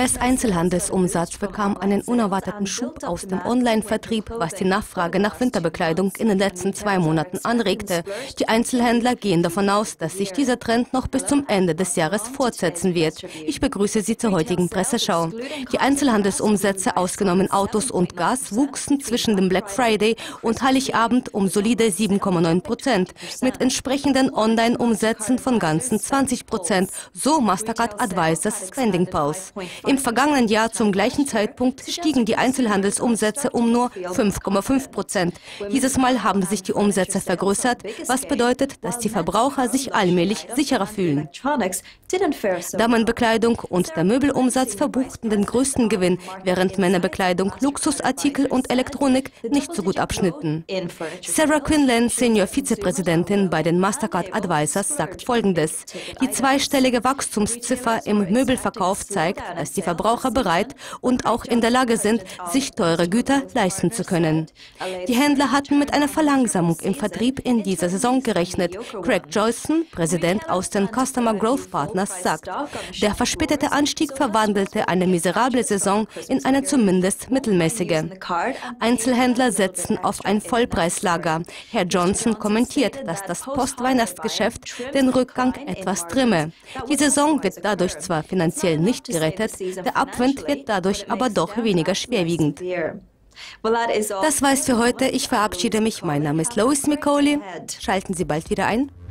US-Einzelhandelsumsatz bekam einen unerwarteten Schub aus dem Online-Vertrieb, was die Nachfrage nach Winterbekleidung in den letzten 2 Monaten anregte. Die Einzelhändler gehen davon aus, dass sich dieser Trend noch bis zum Ende des Jahres fortsetzen wird. Ich begrüße Sie zur heutigen Presseschau. Die Einzelhandelsumsätze, ausgenommen Autos und Gas, wuchsen zwischen dem Black Friday und Heiligabend um solide 7,9%, mit entsprechenden Online-Umsätzen von ganzen 20%, so Mastercard Advisors Spending Pulse. Im vergangenen Jahr zum gleichen Zeitpunkt stiegen die Einzelhandelsumsätze um nur 5,5%. Dieses Mal haben sich die Umsätze vergrößert, was bedeutet, dass die Verbraucher sich allmählich sicherer fühlen. Damenbekleidung und der Möbelumsatz verbuchten den größten Gewinn, während Männerbekleidung, Luxusartikel und Elektronik nicht so gut abschnitten. Sarah Quinlan, Senior Vizepräsidentin bei den Mastercard Advisors, sagt Folgendes: Die zweistellige Wachstumsziffer im Möbelverkauf zeigt, dass die Verbraucher bereit und auch in der Lage sind, sich teure Güter leisten zu können. Die Händler hatten mit einer Verlangsamung im Vertrieb in dieser Saison gerechnet. Craig Joyson, Präsident aus den Customer Growth Partners, sagt, der verspätete Anstieg verwandelte eine miserable Saison in eine zumindest mittelmäßige. Einzelhändler setzten auf ein Vollpreislager. Herr Johnson kommentiert, dass das Postweihnachtsgeschäft den Rückgang etwas trimme. Die Saison wird dadurch zwar finanziell nicht gerettet, der Abwind wird dadurch aber doch weniger schwerwiegend. Das war's für heute. Ich verabschiede mich. Mein Name ist Lois Micoli. Schalten Sie bald wieder ein.